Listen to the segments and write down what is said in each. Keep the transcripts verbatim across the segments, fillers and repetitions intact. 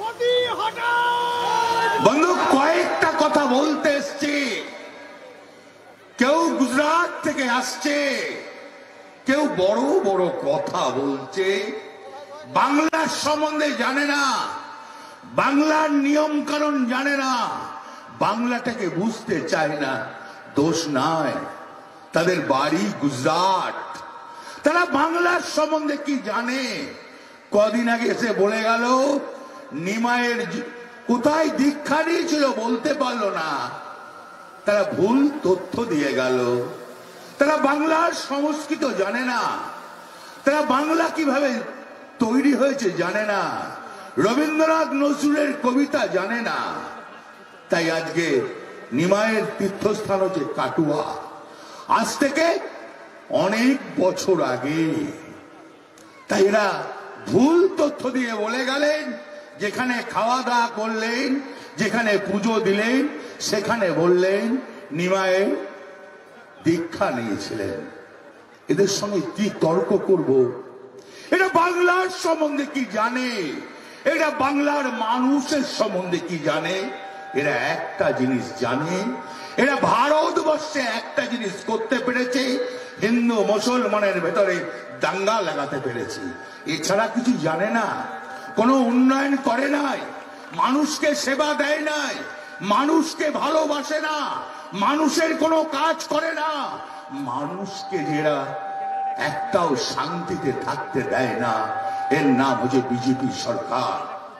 বন্ধু কয়েকটা কথা বলতে এসছি। কেউ গুজরাট থেকে আসছে, কেউ বড় বড় কথা বলছে, বাংলার সম্বন্ধে জানে না, বাংলার নিয়ম কানুন জানে না, বাংলাটাকে বুঝতে চায় না। দোষ নাই, তাদের বাড়ি গুজরাট, তারা বাংলার সম্বন্ধে কি জানে? কদিন আগে এসে বলে গেল নিমাইয়ের কোথায় দীক্ষা নিয়েছিল বলতে পারলো না, তারা ভুল তথ্য দিয়ে গেল। তারা বাংলার সংস্কৃত জানে না, তারা বাংলা কিভাবে তৈরি হয়েছে জানে না, রবীন্দ্রনাথ নজরুলের কবিতা জানে না। তাই আজকে নিমাইয়ের তীর্থস্থান হচ্ছে কাটুয়া। আজ থেকে অনেক বছর আগে তাই এরা ভুল তথ্য দিয়ে বলে গেলেন যেখানে খাওয়া দাওয়া করলেন, যেখানে পুজো দিলেন, সেখানে বললেন নিমাইয়ে দীক্ষা নিয়েছিলেন। এদের সঙ্গে কি তর্ক করব? এরা বাংলার সম্বন্ধে কি জানে? এরা বাংলার মানুষের সম্বন্ধে কি জানে? এরা একটা জিনিস জানে, এরা ভারতবর্ষে একটা জিনিস করতে পেরেছে, হিন্দু মুসলমানের ভেতরে দাঙ্গা লাগাতে পেরেছে। এছাড়া কিছু জানে না। কোনো উন্নয়ন করে নাই, মানুষকে সেবা দেয় নাই, মানুষকে ভালোবাসে না, মানুষের কোনো কাজ করে না, মানুষকে যারা একটাও শান্তিতে থাকতে দেয় না, এর নাম হচ্ছে বিজেপি সরকার।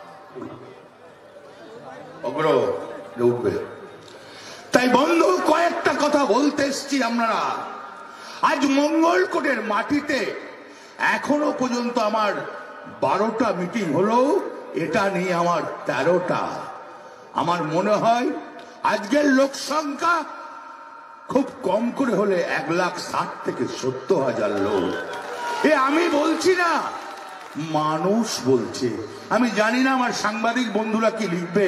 উঠবে। তাই বন্ধু কয়েকটা কথা বলতে এসছি আমরা। আজ মঙ্গলকোটের মাটিতে এখনো পর্যন্ত আমার বারোটা মিটিং হলো, এটা নিয়ে আমার তেরোটা। আমার মনে হয় আজকের লোক সংখ্যা খুব কম করে হলে এক লাখ ষাট থেকে সত্তর হাজার লোক। এ আমি বলছি না, মানুষ বলছে। আমি জানি না আমার সাংবাদিক বন্ধুরা কি লিখবে,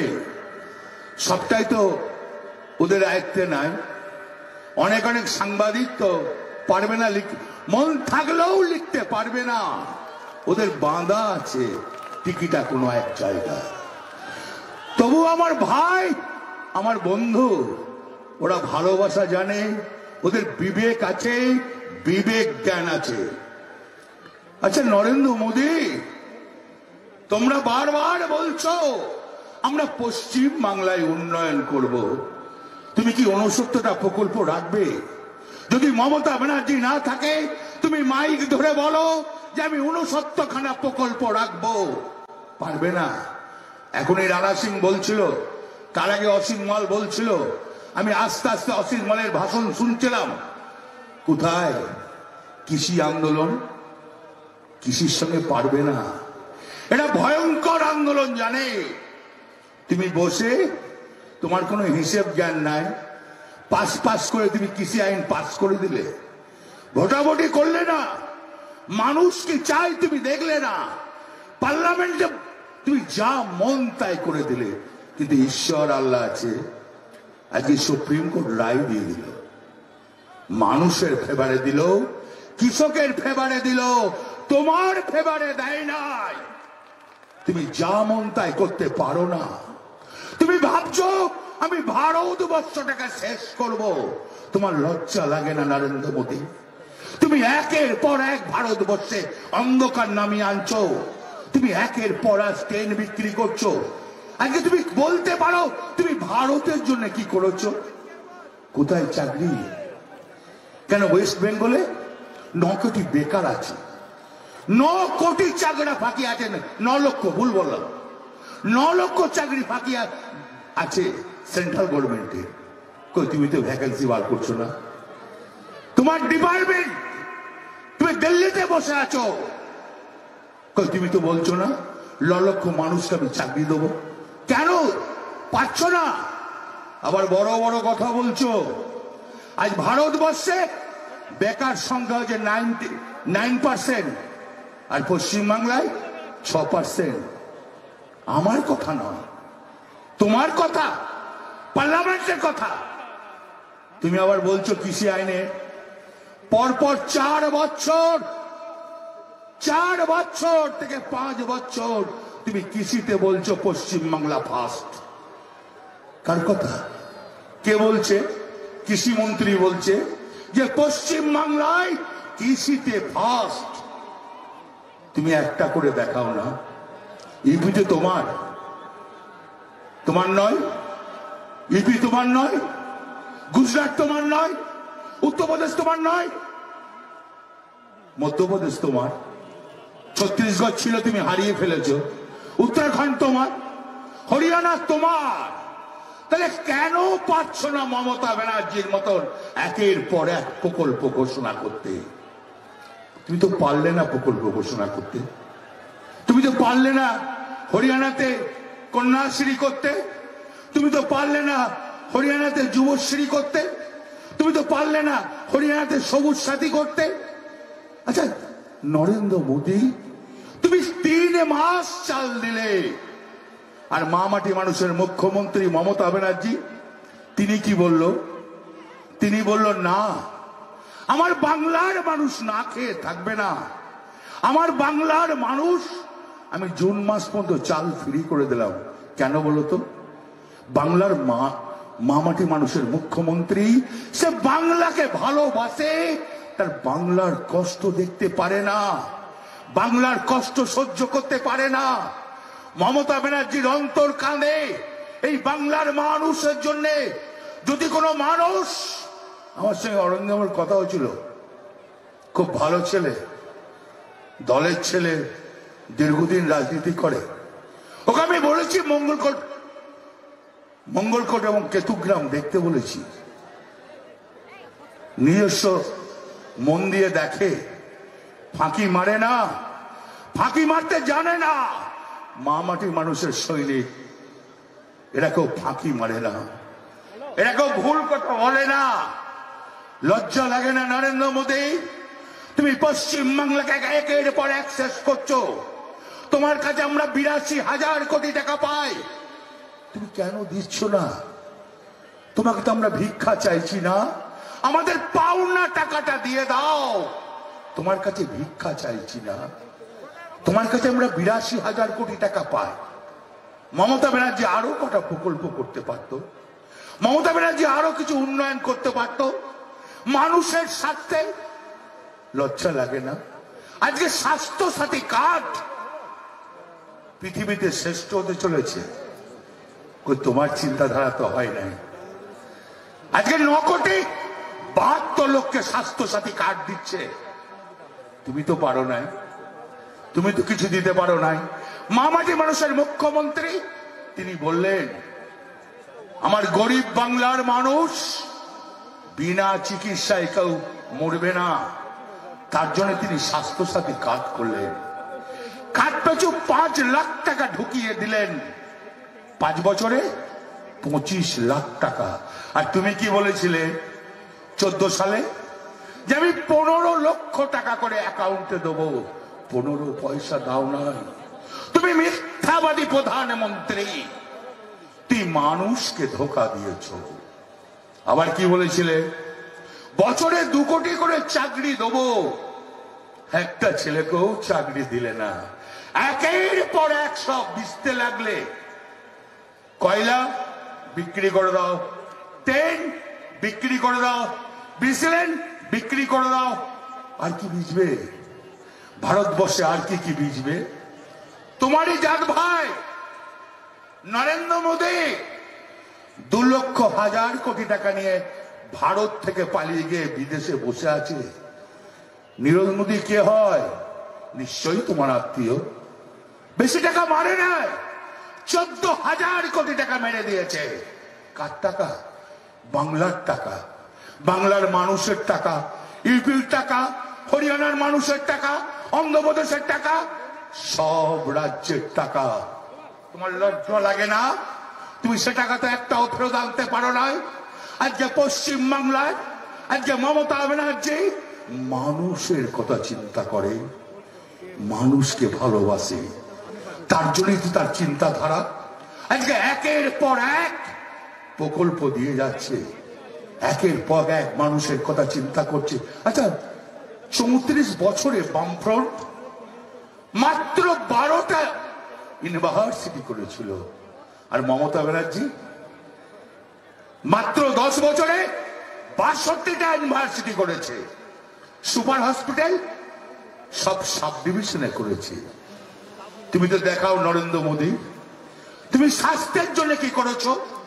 সবটাই তো ওদের আয়ত্তে নাই। অনেক অনেক সাংবাদিক তো পারবে না, মন থাকলেও লিখতে পারবে না, ওদের বাঁধা আছে টিকিটা কোনো এক জায়গায়। তবু আমার ভাই, আমার বন্ধু, ওরা ভালোবাসা জানে, ওদের বিবেক আছে, বিবেক জ্ঞান আছে। আচ্ছা নরেন্দ্র মোদী, তোমরা বারবার বলছো আমরা পশ্চিম বাংলায় উন্নয়ন করব, তুমি কি ঊনসত্তরটা প্রকল্প রাখবে? যদি মমতা ব্যানার্জি না থাকে তুমি মাইক ধরে বলো যে আমি ঊনসত্তর খানা প্রকল্প রাখবো, পারবে না। এখন এই রানা সিং বলছিল, তার আগে অসীম মাল বলছিল, আমি আস্তে আস্তে অসীম মালের ভাষণ শুনছিলাম। কোথায় কৃষি আন্দোলন? কৃষির সঙ্গে পারবে না, এটা ভয়ঙ্কর আন্দোলন জানে। তুমি বসে, তোমার কোনো হিসেব জ্ঞান নাই, পাস পাস করে তুমি কৃষি আইন পাস করে দিলে, ভোটাভুটি করলে না, মানুষ কি চাই তুমি দেখলে না, পার্লামেন্টে তুমি যা মন তাই করে দিলে। কিন্তু ঈশ্বর আল্লাহ আছে, আজকে সুপ্রিম কোর্ট রায় দিয়ে দিল, মানুষের ফেভারে দিল, কৃষকের ফেভারে দিল, তোমার ফেভারে দেয় নাই। তুমি যা মন তাই করতে পারো না। তুমি ভাবছো আমি ভারতবর্ষটাকে শেষ করব, তোমার লজ্জা লাগে না নরেন্দ্র মোদী? তুমি একের পর এক ভারতবর্ষে অন্ধকার নামিয়ে আনছো, তুমি একের পর এক ট্রেন বিক্রি করছো। আজকে তুমি বলতে পারো তুমি ভারতের জন্য কি করেছো? কোথায় চাকরি? কেন ওয়েস্ট বেঙ্গলে ন কোটি বেকার আছে, ন কোটি চাকরি ফাঁকি আছে, ন লক্ষ ভুল বললাম, ন লক্ষ চাকরি ফাঁকি আছে সেন্ট্রাল গভর্নমেন্টে। কই তুমি তো ভ্যাকেন্সি বার করছো না, তোমার ডিপার্টমেন্ট, তুমি দিল্লিতে বসে আছো, কই তুমি তো বলছো না ন লক্ষ মানুষকে আমি চাকরি দেবো, কেন পাচ্ছ না? আবার বড় বড় কথা বলছো। আজ ভারতবর্ষে বেকার সংখ্যা হচ্ছে নাইনটি নাইন পার্সেন্ট, আর পশ্চিমবাংলায় ছ পার্সেন্ট। আমার কথা নয়, তোমার কথা, পার্লামেন্টের কথা। তুমি আবার বলছো কৃষি আইনে পরপর চার বছর চার বছর থেকে পাঁচ বছর তুমি কৃষিতে বলছো পশ্চিমবাংলা ফার্স্ট। কার কথা? কে বলছে? কৃষি মন্ত্রী বলছে যে পশ্চিমবাংলায় কৃষিতে ফার্স্ট। তুমি একটা করে দেখাও না। ইউপি তো তোমার, তোমার নয়? ইউপি তোমার নয়? গুজরাট তোমার নয়? উত্তরপ্রদেশ তোমার নয়? মধ্যপ্রদেশ তোমার? ছত্তিশগড় ছিল, তুমি হারিয়ে ফেলেছ। উত্তরাখণ্ড তোমার, হরিয়ানা তোমার। তাহলে কেন পারছ না মমতা ব্যানার্জির মতন একের পর এক প্রকল্প ঘোষণা করতে? তুমি তো পারলে না প্রকল্প ঘোষণা করতে। তুমি তো পারলে না হরিয়ানাতে কন্যাশ্রী করতে। তুমি তো পারলে না হরিয়ানাতে যুবশ্রী করতে। তুমি তো পারলে না হরিয়ানাতে সবুজ সাথী করতে। আচ্ছা, নরেন্দ্র মোদী তুমি তিন মাস চাল দিলে, আর মা মাটি মানুষের মুখ্যমন্ত্রী মমতা ব্যানার্জি তিনি কি বলল? তিনি বলল না, আমার বাংলার মানুষ না খেয়ে থাকবে না। আমার বাংলার মানুষ, আমি জুন মাস পর্যন্ত চাল ফ্রি করে দিলাম। কেন বলো তো? বাংলার মা মা মাটি মানুষের মুখ্যমন্ত্রী, সে বাংলাকে ভালোবাসে, তার বাংলার কষ্ট দেখতে পারে না, বাংলার কষ্ট সহ্য করতে পারে না। মমতা ব্যানার্জির অন্তর কাঁদে এই বাংলার মানুষের জন্য। যদি কোনো মানুষ, আমার সঙ্গে অরঙ্গমের কথা হয়েছিল, খুব ভালো ছেলে, দলের ছেলে, দীর্ঘদিন রাজনীতি করে, ওকে আমি বলেছি মঙ্গলকোট মঙ্গলকোট এবং কেতুগ্রাম দেখতে বলেছি। নিজস্ব মন দিয়ে দেখে, ফাঁকি মারে না, ফাঁকি মারতে জানে না। মা মাটির মানুষের সৈনিক, এরা কেউ ফাঁকি মারে না, এরা কেউ ভুল কথা বলে না। লজ্জা লাগে না নরেন্দ্র মোদী? তুমি পশ্চিম বাংলাকে একের পর এক শেষ করছো। তোমার কাছে আমরা বিরাশি হাজার কোটি টাকা পাই, তুমি কেন দিচ্ছ না? তোমাকে তো আমরা ভিক্ষা চাইছি না, আমাদের পাওনা টাকাটা দিয়ে দাও। তোমার কাছে ভিক্ষা চাইছি না, তোমার কাছে আমরা বিরাশি হাজার কোটি টাকা পাই। মমতা ব্যানার্জি আরো কটা প্রকল্প করতে পারত, মমতা ব্যানার্জি আরো কিছু উন্নয়ন করতে পারত মানুষের স্বার্থে। লজ্জা লাগে না? আজকে স্বাস্থ্য সাথী কার্ড পৃথিবীতে শ্রেষ্ঠ হতে চলেছে, তোমার চিন্তাধারা তো হয় নাই। আজকে ন কোটি বাহাত্তর লক্ষে স্বাস্থ্য সাথী কার্ড দিচ্ছে, তুমি তো পারো নাই, তুমি তো কিছু দিতে পারো নাই। মা মাটি মানুষের মুখ্যমন্ত্রী তিনি বললেন আমার গরিব বাংলার মানুষ বিনা চিকিৎসায় কেউ মরবে না, তার জন্য তিনি স্বাস্থ্য সাথী কার্ড করলেন। কার্ড পেছু পাঁচ লাখ টাকা ঢুকিয়ে দিলেন, পাঁচ বছরে পঁচিশ লাখ টাকা। আর তুমি কি বলেছিলে চোদ্দ সালে? যে আমি পনেরো লক্ষ টাকা করে অ্যাকাউন্টে দেবো, পনেরো পয়সা দাও নাই। তুমি মিথ্যাবাদী প্রধানমন্ত্রী, তুমি মানুষকে ধোকা দিয়েছ। আবার কি বলেছিলে? বছরে দু কোটি করে চাকরি দেবো, একটা ছেলেকেও চাকরি দিলে না। একের পর এক সব বিচতে লাগলে। কয়লা বিক্রি করে দাও, তেল বিক্রি করে দাও, বিচলেন বিক্রি করে দাও। আর কি বিচবে ভারতবর্ষে? আর কি কি বিচবে? তোমারই জাত ভাই নরেন্দ্র মোদী দু লক্ষ হাজার কোটি টাকা নিয়ে ভারত থেকে পালিয়ে গিয়ে বিদেশে বসে আছে। নীরজ মোদী কে হয়? নিশ্চয়ই তোমার আত্মীয়। বেশি টাকা মারে নাই, চোদ্দ হাজার কোটি টাকা মেরে দিয়েছে। কার টাকা? বাংলার টাকা, বাংলার মানুষের টাকা, ইউপির টাকা, হরিয়ানার মানুষের টাকা, অন্ধ্রপ্রদেশের টাকা, সব রাজ্যের টাকা। তোমার লজ্জা লাগে না? তুমি সে টাকা তো একটাও ফেরত আনতে পারো নাই। আজকে পশ্চিম বাংলায় আজকে মমতা ব্যানার্জি মানুষের কথা চিন্তা করে, মানুষকে ভালোবাসে, তার জন্যই তো তার চিন্তাধারা। আজকে একের পর এক প্রকল্প দিয়ে যাচ্ছে, একের পর এক মানুষের কথা চিন্তা করছে। আচ্ছা, চৌত্রিশ বছরে বামফ্রন্ট মাত্র বারোটা ইউনিভার্সিটি করেছিল, আর মমতা ব্যানার্জি মাত্র দশ বছরে বাষট্টিটা ইউনিভার্সিটি করেছে। সুপার হসপিটাল সব সাব ডিভিশনে করেছে। তুমি তো দেখাও নরেন্দ্র মোদী, তুমি স্বাস্থ্যের জন্য কি করেছো?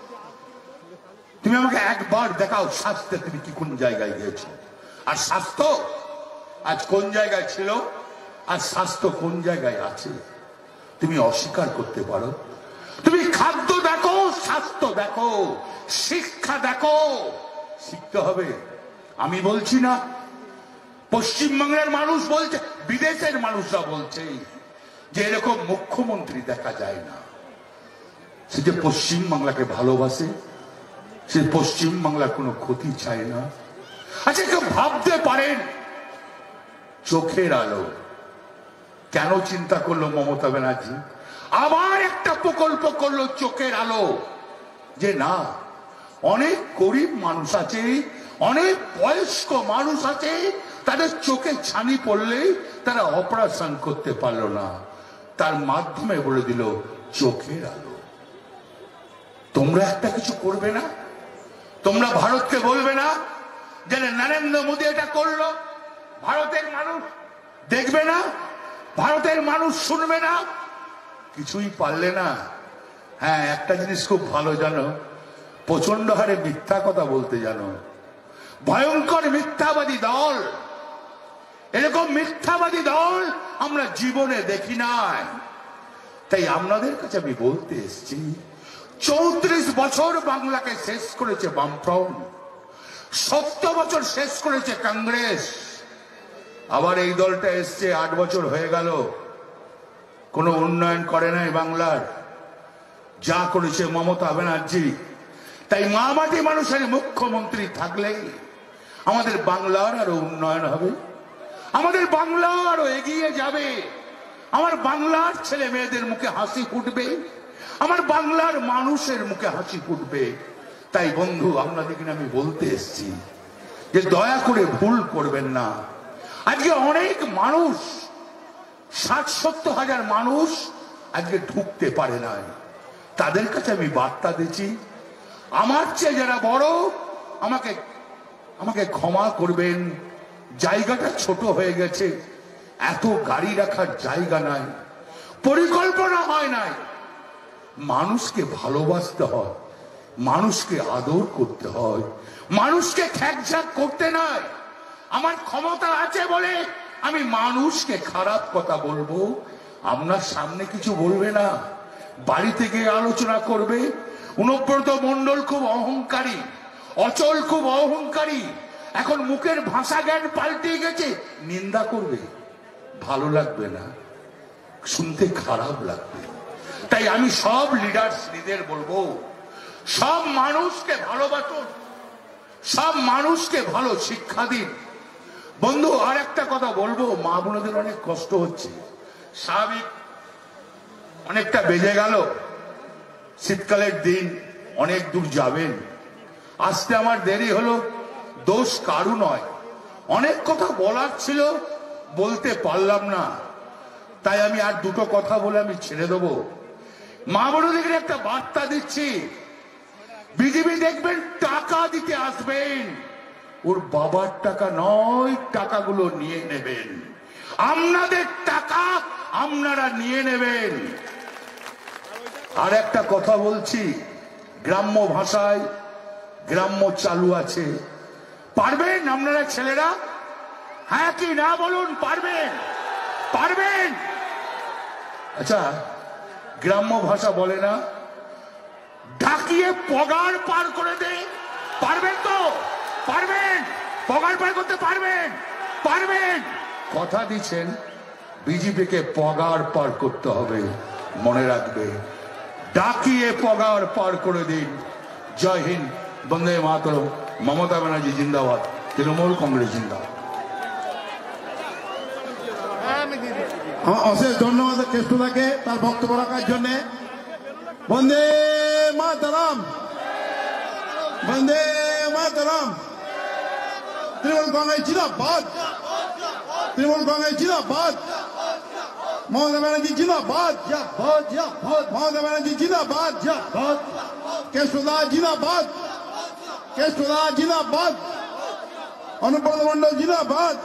তুমি আমাকে একবার দেখাও স্বাস্থ্যে তুমি কি কোন জায়গায় গিয়েছো। আর স্বাস্থ্য আজ কোন জায়গায় ছিল, আর স্বাস্থ্য কোন জায়গায় আছে তুমি অস্বীকার করতে পারো? তুমি খাদ্য দেখো, স্বাস্থ্য দেখো, শিক্ষা দেখো। শিখতে হবে। আমি বলছি না, পশ্চিমবাংলার মানুষ বলছে, বিদেশের মানুষরা বলছে যে এরকম মুখ্যমন্ত্রী দেখা যায় না। সে যে পশ্চিমবাংলাকে ভালোবাসে, সে পশ্চিমবাংলার কোনো ক্ষতি চায় না। আচ্ছা, কেউ ভাবতে পারেন চোখের আলো কেন চিন্তা করলো মমতা ব্যানার্জি? আবার একটা প্রকল্প করলো চোখের আলো, যে না অনেক গরিব মানুষ আছে, অনেক বয়স্ক মানুষ আছে, তাদের চোখে ছানি পড়লেই তারা অপারেশন করতে পারলো না, তার মাধ্যমে বলে দিল চোখের আলো। তোমরা একটা কিছু করবে না? তোমরা ভারতকে বলবে না যে নরেন্দ্র মোদী এটা করলো? ভারতের মানুষ দেখবে না? ভারতের মানুষ শুনবে না? কিছুই পারলে না। হ্যাঁ, একটা জিনিস খুব ভালো জানো, প্রচন্ড হারে মিথ্যা কথা বলতে জানো। ভয়ঙ্কর মিথ্যাবাদী দল, এরকম মিথ্যাবাদী দল আমরা জীবনে দেখি নাই। তাই আপনাদের কাছে আমি বলতে এসেছি, চৌত্রিশ বছর বাংলাকে শেষ করেছে বামফ্রন্ট, সত্তর বছর শেষ করেছে কংগ্রেস, আবার এই দলটা এসছে আট বছর হয়ে গেল, কোনো উন্নয়ন করে নাই বাংলার, যা করেছে মমতা ব্যানার্জি। তাই মামাটি মানুষের মুখ্যমন্ত্রী থাকলেই আমাদের বাংলার আরো উন্নয়ন হবে, আমাদের বাংলা আরো এগিয়ে যাবে, আমার বাংলার ছেলে মেয়েদের মুখে হাসি ফুটবে, আমার বাংলার মানুষের মুখে হাসি ফুটবে। তাই বন্ধু, আপনাদেরকে আমি বলতে এসেছি যে দয়া করে ভুল করবেন না। আজকে অনেক মানুষ, ষাট সত্তর হাজার মানুষ আজকে ঢুকতে পারে নাই, তাদের কাছে আমি বার্তা দিচ্ছি, আমার চেয়ে যারা বড় আমাকে আমাকে ক্ষমা করবেন, জায়গাটা ছোট হয়ে গেছে, এত গাড়ি রাখার জায়গা নাই, পরিকল্পনা হয় নাই। মানুষকে ভালোবাসতে হয়, মানুষকে আদর করতে হয়, মানুষকে খ্যাকঝাক করতে নাই। আমার ক্ষমতা আছে বলে আমি মানুষকে খারাপ কথা বলবো, আপনার সামনে কিছু বলবে না, বাড়ি থেকে আলোচনা করবে। অনুব্রত মণ্ডল খুব অহংকারী, অচল খুব অহংকারী, এখন মুখের ভাষা জ্ঞান পাল্টে গেছে, নিন্দা করবে, ভালো লাগবে না, শুনতে খারাপ লাগবে। তাই আমি সব লিডারদের বলবো, সব মানুষকে ভালোবাসুন, সব মানুষকে ভালো শিক্ষা দিন। বন্ধু, আর একটা কথা বলবো, মা বোনদের অনেক কষ্ট হচ্ছে, স্বাভাবিক, অনেকটা বেজে গেল, শীতকালের দিন, অনেক দূর যাবেন, আসতে আমার দেরি হলো, দোষ কারু নয়, অনেক কথা বলার ছিল বলতে পারলাম না, তাই আমি আর দুটো কথা বলে আমি ছেড়ে দেবো। মা বোনদের একটা বার্তা দিচ্ছি, বিজেপি দেখবেন টাকা দিতে আসবেন, ওর বাবার টাকা নয়, টাকাগুলো নিয়ে নেবেন, আপনাদের টাকা আপনারা নিয়ে নেবেন। আর একটা কথা বলছি, গ্রাম্য ভাষায় গ্রাম্য চালু আছে, পারবেন আপনারা ছেলেরা? হ্যাঁ কি না বলুন, পারবেন? পারবেন? আচ্ছা, গ্রাম্য ভাষা বলে না, ঢাকিয়ে পগার পার করে দে, পারবেন তো? পারবেন? পগার পার করতে পারবেন? পারবেন? কথা দিচ্ছেন, বিজেপিকে পগার পার করতে হবে, মনে রাখবে, ডাকিয়ে পগার পার করে দিন। জয় হিন্দ, বন্দে মাতরম, মমতা ব্যানার্জি জিন্দাবাদ, তৃণমূল কংগ্রেস জিন্দাবাদ। অশেষ ধন্যবাদ কেষ্টদাকে তার বক্তব্য রাখার জন্য। বন্দে মাতরম, বন্দে মাতরম, তৃণমূল কংগ্রেস জিন্দাবাদ, তৃণমূল কংগ্রেস জিন্দাবাদ। মমতা ব্যানার্জি জিন্দাবাদ, জিন্দাবাদ, জিন্দাবাদ। মমতা ব্যানার্জি জিন্দাবাদ, জিন্দাবাদ। কেষ্টদা জিন্দাবাদ, কেষ্টদা জিন্দাবাদ। অনুব্রত মণ্ডল জিন্দাবাদ।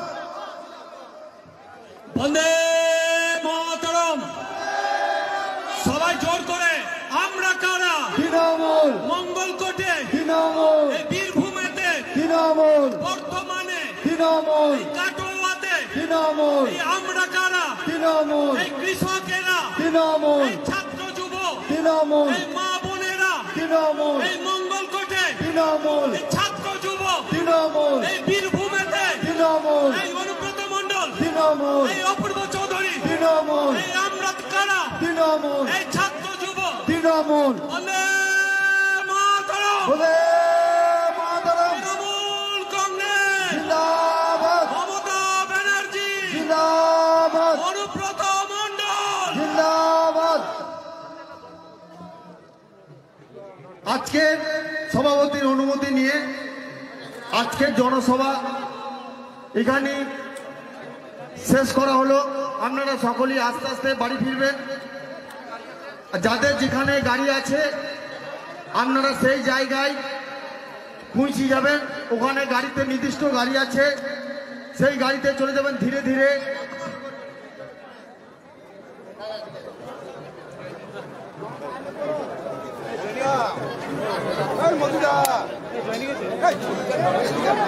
বন্দে মাতরম। সবাই জোর করে আমরা কারা? তৃণমূল, মঙ্গলকোটে, তৃণমূল, এই বীরভূমেতে, তৃণমূল, বর্তমানে, তৃণমূল, এই কাটোয়াতে, তৃণমূল, এই আমরা কারা? তৃণমূল, এই কৃষকেরা, তৃণমূল, এই ছাত্র যুব, তৃণমূল, এই মা বোনেরা, তৃণমূল, এই মঙ্গলকোটে, তৃণমূল, এই ছাত্র যুব, তৃণমূল, এই বীরভূমেতে, তৃণমূল, এই অনুব্রত মণ্ডল, তৃণমূল, এই অপূর্ব চৌধুরী, তৃণমূল, এই আমরা কারা? তৃণমূল, এই ছাত্র যুব, তৃণমূল। বন্দে মাতরম। বন্দে মাতরম। তৃণমূল কংগ্রেস জিন্দাবাদ, মমতা ব্যানার্জি, জিন্দাবাদ, অনুব্রত মণ্ডল। জিন্দাবাদ। আজকের সভাপতির অনুমতি নিয়ে আজকের জনসভা এখানে শেষ করা হলো। আপনারা সকলেই আস্তে আস্তে বাড়ি ফিরবেন। যাদের যেখানে গাড়ি আছে আপনারা সেই জায়গায় পৌঁছে যাবেন। ওখানে গাড়িতে নির্দিষ্ট গাড়ি আছে, সেই গাড়িতে চলে যাবেন ধীরে ধীরে।